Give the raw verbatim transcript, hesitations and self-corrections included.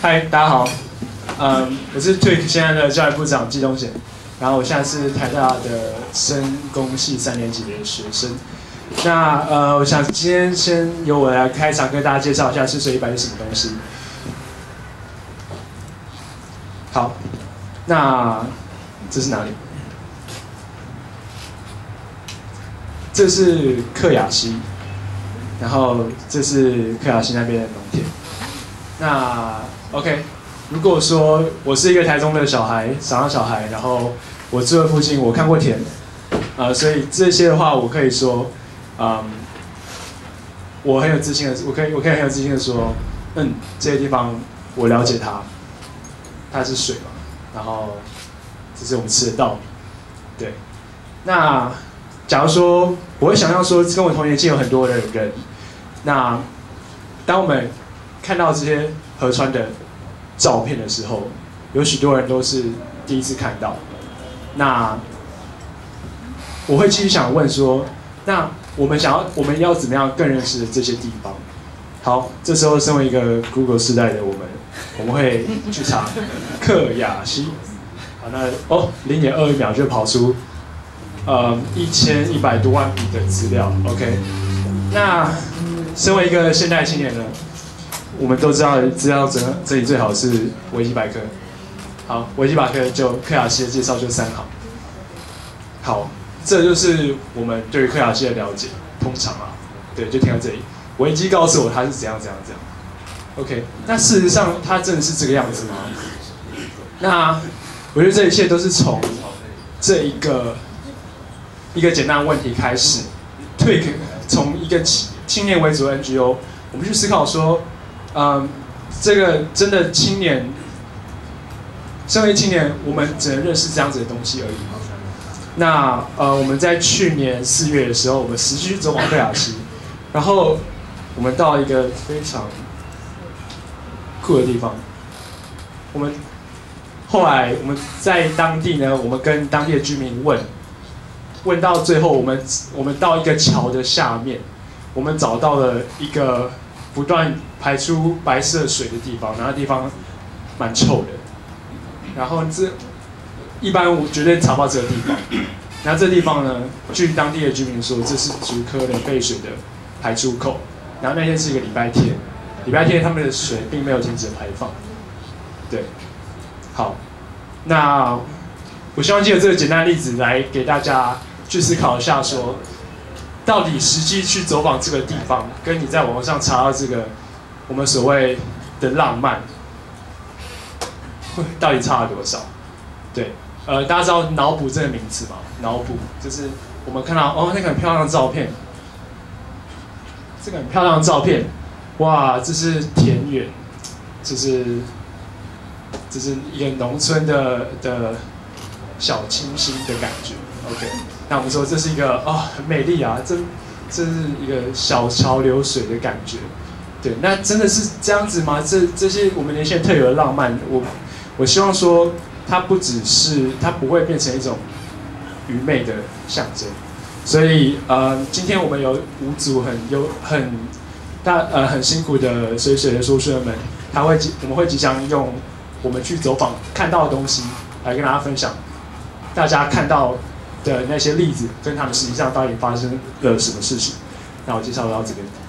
嗨，大家好，嗯，我是 T W I C 现在的教育部长季东贤，然后我现在是台大的生工系三年级的学生。那呃，我想今天先由我来开场，跟大家介绍一下试水一百是什么东西。好，那这是哪里？这是克雅溪，然后这是克雅溪那边的农田。那 OK， 如果说我是一个台中的小孩，长大小孩，然后我住在附近，我看过田，呃，所以这些的话，我可以说，嗯，我很有自信的，我可以，我可以很有自信的说，嗯，这些地方我了解它，它是水嘛，然后这是我们吃的稻米，对。那假如说我会想象说，跟我同年纪有很多的人，那当我们看到这些河川的照片的时候，有许多人都是第一次看到。那我会继续想问说，那我们想要，我们要怎么样更认识这些地方？好，这时候身为一个 Google 时代的我们，我们会去查克雅溪。好，那哦，零点二一秒就跑出呃一千一百多万笔的资料。OK， 那身为一个现代青年呢？我们都知道，资料整这里最好是维基百科。好，维基百科就克雅溪的介绍就三行。好，这就是我们对于克雅溪的了解。通常啊，对，就停在这里。维基告诉我它是怎样怎样怎样。OK， 那事实上它真的是这个样子吗？那我觉得这一切都是从这一个一个简单的问题开始。T W I C 从一个青年为主的 N G O， 我们去思考说。嗯，这个真的青年，身为青年，我们只能认识这样子的东西而已。那呃，我们在去年四月的时候，我们实际去走访克雅溪，然后我们到一个非常酷的地方。我们后来我们在当地呢，我们跟当地的居民问，问到最后，我们我们到一个桥的下面，我们找到了一个不断排出白色水的地方，然后地方蛮臭的。然后这一般我绝对查不到这个地方。然后这地方呢，据当地的居民说，这是竹科的废水的排出口。然后那天是一个礼拜天，礼拜天他们的水并没有停止排放。对，好，那我希望借由这个简单的例子来给大家去思考一下说。到底实际去走访这个地方，跟你在网络上查到这个我们所谓的浪漫，到底差了多少？对，呃，大家知道脑补这个名词吗？脑补就是我们看到哦，那个很漂亮的照片，这个很漂亮的照片，哇，这是田园，这是这是一个农村的的小清新的感觉。OK。那我们说这是一个哦很美丽啊，这这是一个小桥流水的感觉，对，那真的是这样子吗？这这些我们年轻人特有的浪漫，我我希望说它不只是它不会变成一种愚昧的象征，所以呃今天我们有五组很有很大呃很辛苦的水水的说书人们，他会我们会即将用我们去走访看到的东西来跟大家分享，大家看到的那些例子，跟他们实际上到底发生了什么事情？那我介绍到这边。